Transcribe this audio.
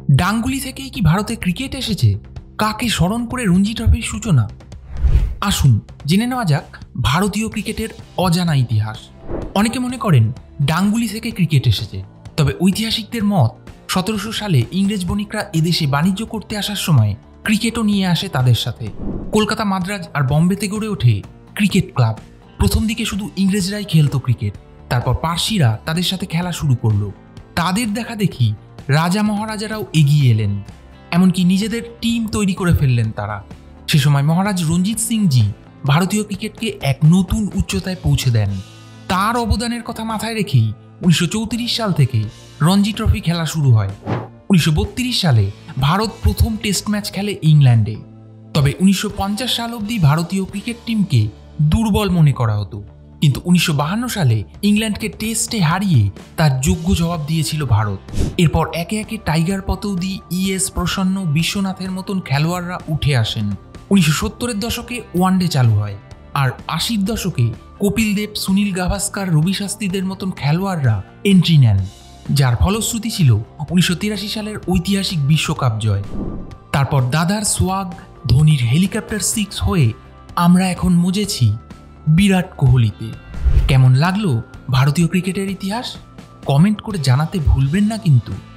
ডাঙ্গুলি থেকেই কি ভারতে ক্রিকেট এসেছে? কাকে স্মরণ করে রঞ্জি ট্রফির সূচনা? আসুন জেনে নেওয়া যাক ভারতীয় ক্রিকেটের অজানা ইতিহাস। অনেকে মনে করেন ডাঙ্গুলি থেকে ক্রিকেট এসেছে, তবে ঐতিহাসিকদের মত 1700 সালে ইংরেজ বণিকরা এদেশে বাণিজ্য করতে আসার সময় ক্রিকেটও নিয়ে আসে তাদের সাথে। কলকাতা, মাদ্রাজ আর বম্বেতে গড়ে ওঠে ক্রিকেট ক্লাব। প্রথম দিকে শুধু ইংরেজরাই খেলতো ক্রিকেট, তারপর পার্সিরা তাদের সাথে খেলা শুরু করলো। তাদের দেখা দেখি রাজা মহারাজারাও এগিয়ে এলেন, এমনকি নিজেদের টিম তৈরি করে ফেললেন তারা। সে সময় মহারাজ রঞ্জিত সিংজি ভারতীয় ক্রিকেটকে এক নতুন উচ্চতায় পৌঁছে দেন। তার অবদানের কথা মাথায় রেখেই 1934 সাল থেকে রঞ্জি ট্রফি খেলা শুরু হয়। 1932 সালে ভারত প্রথম টেস্ট ম্যাচ খেলে ইংল্যান্ডে। তবে 1950 সাল অবধি ভারতীয় ক্রিকেট টিমকে দুর্বল মনে করা হতো, কিন্তু 1952 সালে ইংল্যান্ডকে টেস্টে হারিয়ে তার যোগ্য জবাব দিয়েছিল ভারত। এরপর একে একে টাইগার পতৌদি, ES প্রসন্ন, বিশ্বনাথের মতন খেলোয়াড়রা উঠে আসেন। 1970-এর দশকে ওয়ানডে চালু হয়, আর 80-র দশকে কপিল দেব, সুনীল গাভাস্কার, রবি শাস্ত্রীদের মতন খেলোয়াড়রা এন্ট্রি নেন, যার ফলশ্রুতি ছিল 1983 সালের ঐতিহাসিক বিশ্বকাপ জয়। তারপর দাদার সোয়াগ, ধোনির হেলিকপ্টার 6 হয়ে আমরা এখন মজেছি বিরাট কোহলিতে। কেমন লাগলো ভারতীয় ক্রিকেটের ইতিহাস? কমেন্ট করে জানাতে ভুলবেন না কিন্তু।